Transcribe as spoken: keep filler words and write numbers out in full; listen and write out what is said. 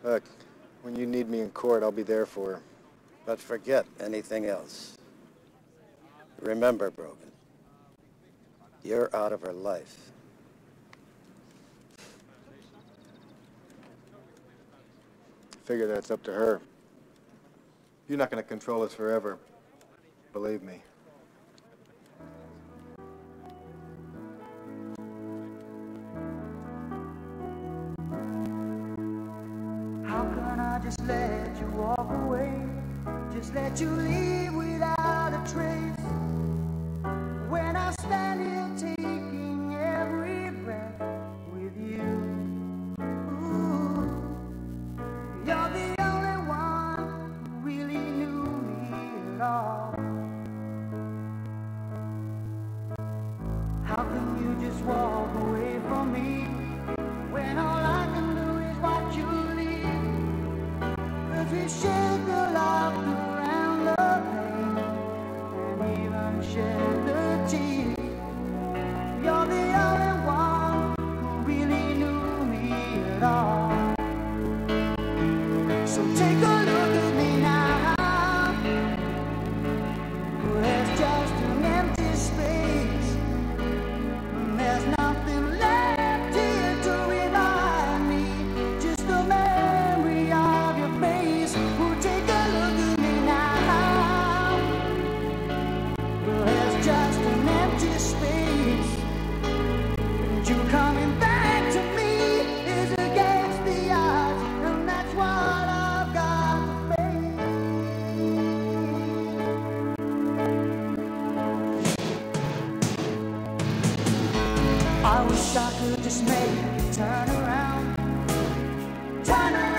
Look, when you need me in court, I'll be there for her. But forget anything else. Remember, Brogan, you're out of her life. Figure that's up to her. You're not going to control us forever. Believe me. How can I just let you walk away? Just let you leave without a trace? When I stand here taking every breath with you. Ooh, you're the only one who really knew me at all. How can you just walk away from me when all I can do is watch you leave? 'Cause we shared the laughter and the pain, and even shared the tears. You're the only one who really knew me at all. So take a look at me now. There's just an empty space, and there's nothing left here to remind me. Just the memory of your face. Oh, take a look at me now. There's just an empty space, and you coming back to me is against the odds, and that's what I've got to face. I wish I could just make you turn around, turn around.